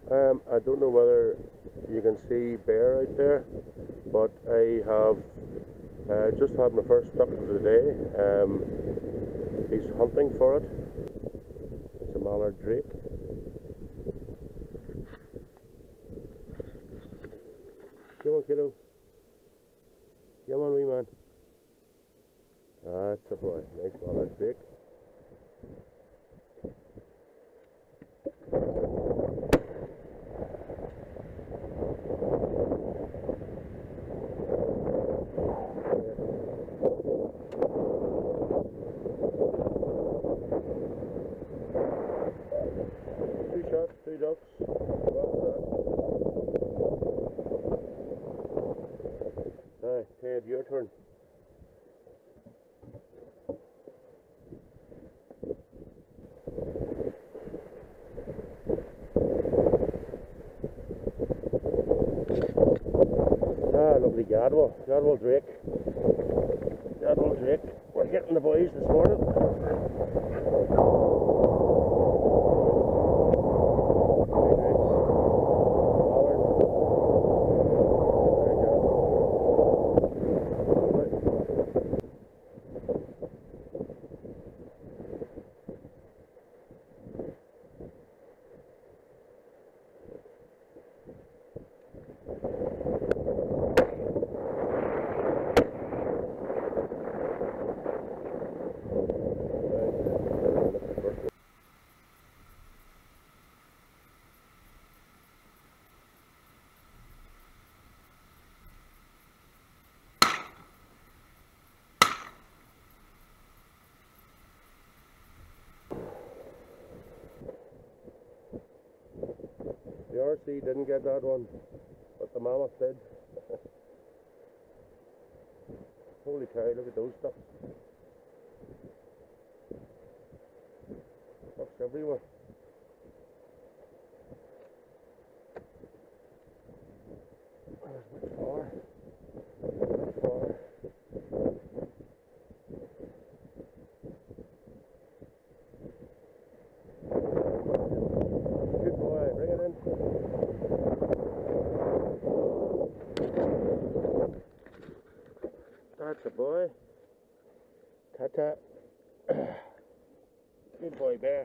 I don't know whether you can see bear out there, but I have just had my first duck of the day. He's hunting for it. It's a mallard drake. Come on, kiddo. Come on, wee man. That's a boy. Nice mallard drake. Two shots, two ducks. Aye, Ted, your turn. Lovely Gadwall drake. Gadwall drake. We're getting the boys this morning. The RC didn't get that one, but the mammoth did. Holy cow, look at those ducks. Ducks everywhere. There's much far. Much far. Good boy, bring it in. That's a boy. Ta-ta. Good boy, bear.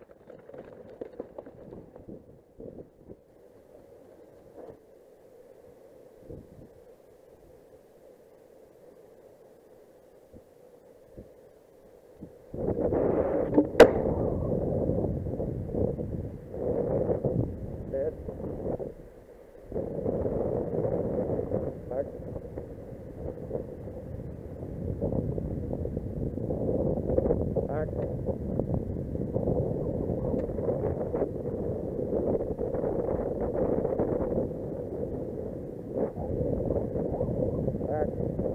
Dead. Back. Back. Back.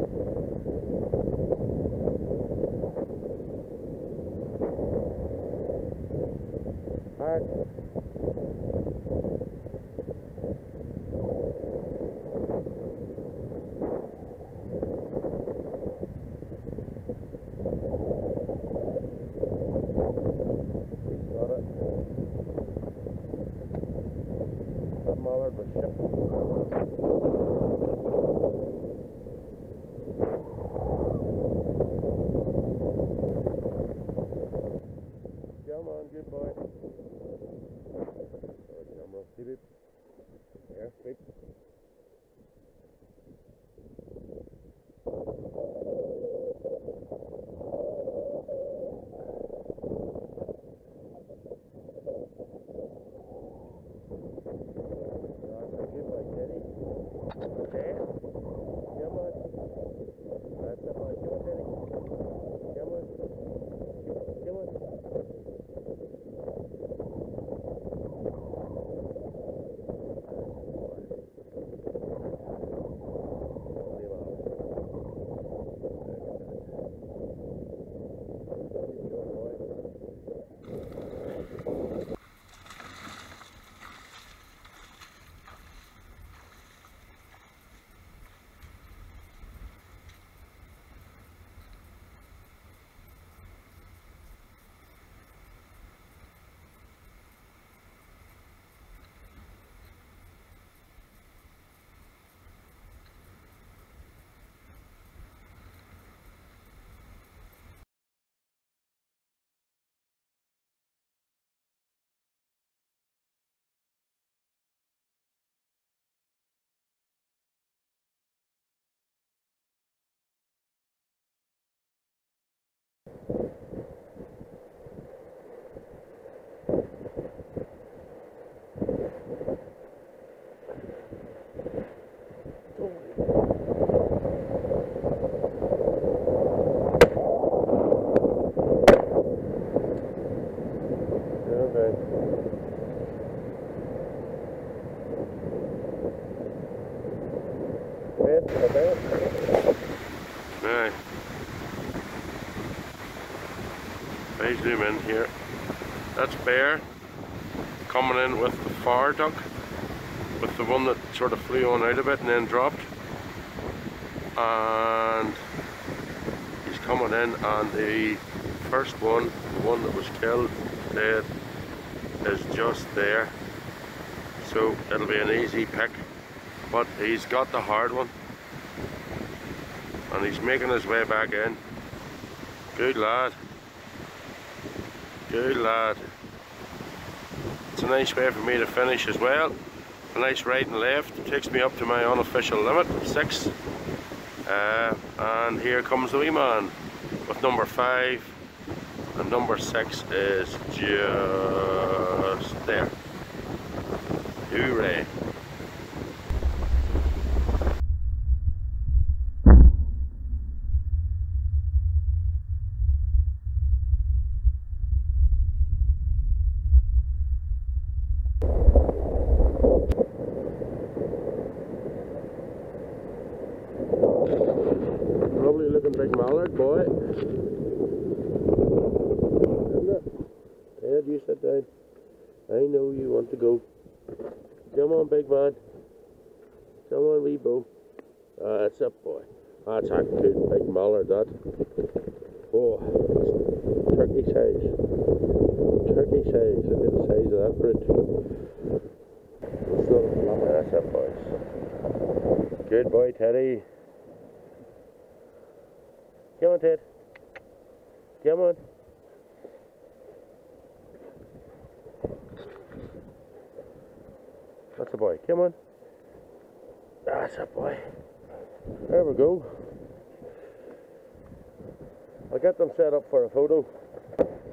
Back. Got it. That mallard was shipped. Come on, good boy. Sorry, camera. Beep, beep. There, beep. Good boy, Teddy. Okay. Come on. That's the boy. Come on, Teddy. Come on. Come on. Right. If I zoom in here, that's bear coming in with the fire duck, with the one that sort of flew on out of it and then dropped. And he's coming in, and the first one, the one that was killed, dead, is just there. So it'll be an easy pick. But he's got the hard one, and he's making his way back in. Good lad. Good lad. It's a nice way for me to finish as well. A nice right and left. It takes me up to my unofficial limit of 6. And here comes the wee man with number 5. And number 6 is just there. Hooray. Lovely looking big mallard, boy. Isn't it? Ed, you sit down. I know you want to go. Come on, big man. Come on, wee bo. That's it, boy. That's a good big mallard, that. Oh, it's turkey size. Turkey size. Look at the size of that brute. It's not a flop. That's it, boys. Good boy, Teddy. Come on, Ted. Come on. That's a boy. Come on. That's a boy. There we go. I'll get them set up for a photo.